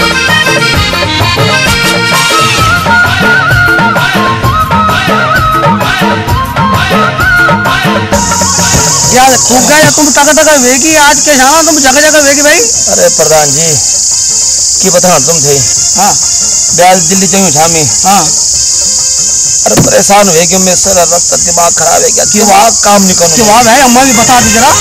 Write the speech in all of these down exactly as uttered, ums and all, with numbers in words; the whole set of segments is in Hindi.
यार खूब गया तुम तक तक वेगी आज के जाना तुम जगह जगह वेगी भाई। अरे प्रधान जी की बताना तुम थे। हाँ ब्याज दिल्ली जाऊँ शामी। हाँ अरे परेशान हुए कि मैं सर रक्त दिमाग खराब है क्या क्यों वहाँ काम नहीं करूँ क्यों भाई अम्मा भी बता दी जरा।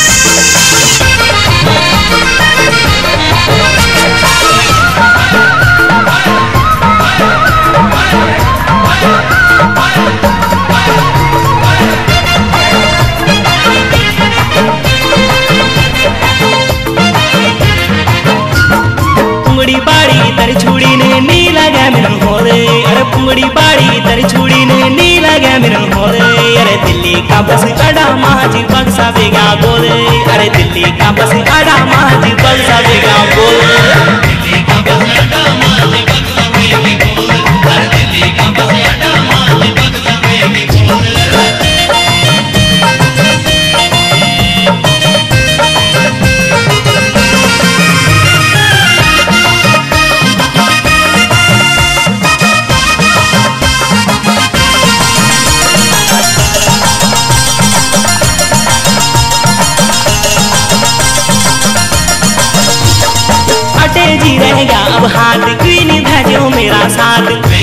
बाड़ी तर छुड़ी ने नी लगा मेरे होले। अरे पुंगड़ी बाड़ी तर छुड़ी ने नी लगा मेरे होले। अरे दिल्ली का बस अड़ा महाजी बक्सा बेगा बोले। अरे दिल्ली का बस अड़ा महाजी बक्सा बेगा बोले। दिल्ली का बस अड़ा महाजी बक्सा बेगा बोले। अरे दिल्ली का बस अड़ा महाजी बक्सा बेगा बोले। जी रहेगा अब हाथ क्वीन भेजो मेरा साथ।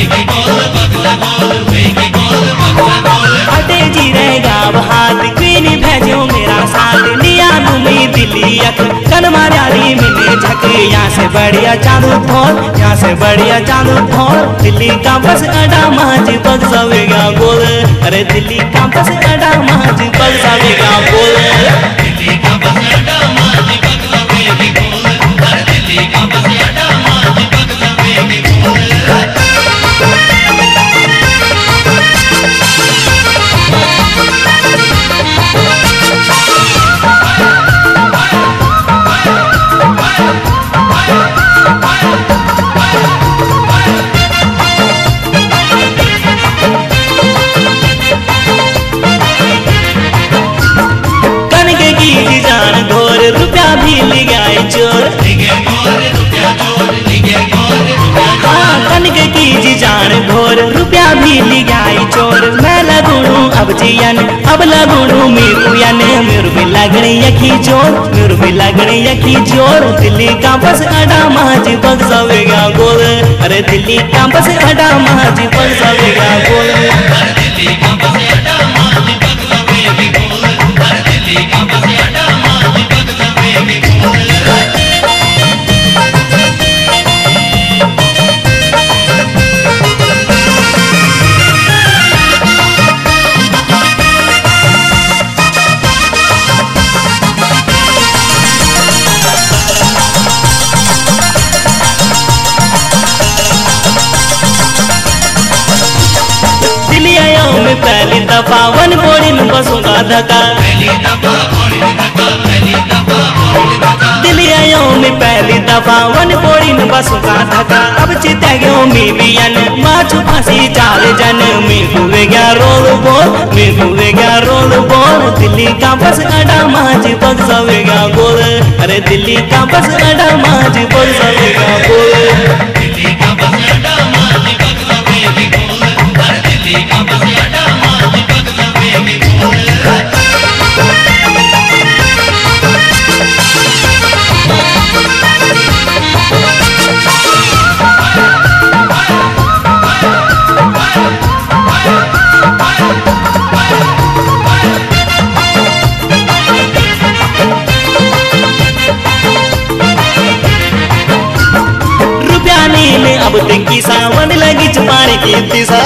अटे जी रहेगा अब हाथ क्वीन भेजो मेरा साथ। लिया घूमी दिल्ली अख कन मारी मिले झक। यहाँ से बढ़िया चालू फोन यहाँ से बढ़िया चालू फोन। दिल्ली का बस अड्डा महाज बक्सावेगा बोल। अरे दिल्ली का बस अड्डा महाज बक्सावेगा बोल। दिल्ली का बस अड्डा महाज बक्सावेगा बोल। अरे दिल्ली का बस अड्डा महाज बक्सावेगा बोल। रुपया भी ले गए चोर। हाँ कनक की जी जान घोर रुपया भी ले गए चोर। मैं लगूणू अब जियन अब लगूणू मेरू यन। मेरू भी लगने यखी जोर मेरू भी लगने यखी जोर। दिल्ली का बस अड्डा महाज बक्सावेगा गोल। अरे दिल्ली का बस अड्डा महाज बक्सावेगा गोल। अरे दिल्ली का बस अड्डा महाज बक्सावेगा गोल। अरे दिल्ली का बस अड्डा महाज बक्सावेगा गोल। पहली दफा वन बोड़ी में बसूंगा धक्का। दिल्ली आयो में पहली दफा वन बोड़ी में बसूंगा धक्का। अब चिता गयो मी बियन माचू फांसी चाल जन। मैं हुए गया रोल बोल मैं हुए गया रोल बोल। दिल्ली का बस अड्डा महाज बक्सावेगा गोल। अरे दिल्ली का बस अड्डा महाज बक्सावेगा गोल। दिल्ली का बस अड्डा महाज बक्सावेगा गोल। अरे दिल्ली का बस अड्डा महाज बक्सावेगा गोल। अब तक सावन लगी चुपाने की दिशा।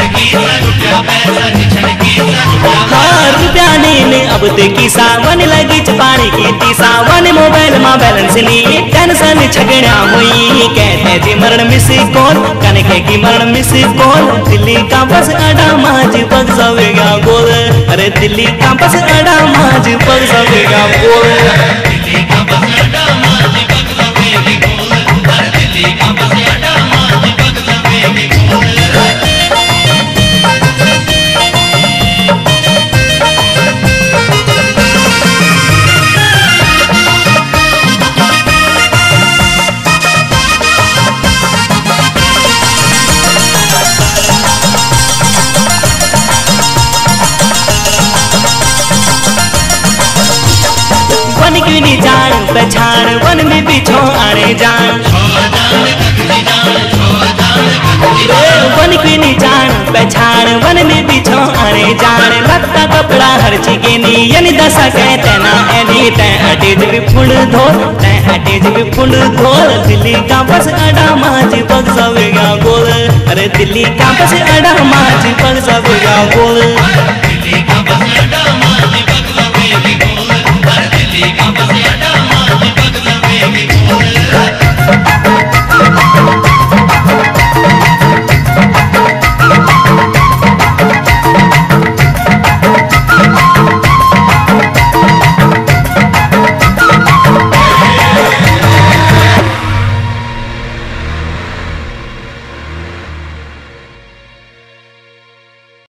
हाँ रुपया ने अब तक सावन लगी चुपाने की दिशा। वन मोबाइल में बैलेंस लिए टेंशन छगड़ा हुई। कहते जी मरण मिस कॉल कनके की मरण मिस कॉल। दिल्ली का बस अड्डा महाज बक्सावेगा गोल। अरे दिल्ली का बस अड्डा महाज बक्सावेगा गोल। दिल्ली का बस अड्डा महाज बक्सावेगा गोल। अरे दिल्ली का बस अड्डा महाज बक्सावेगा गोल। पीछो आने जान वन की नी जान पहचान वन में पीछो आने जान लगता कपड़ा हर चीज़ नी यानी दशा कहते ना एनी तै अटेज भी फुल धोल तै अटेज भी फुल धोल दिल्ली का बस अड़ा माज पग सब गया गोल अरे दिल्ली का बस अड़ा माज पग सब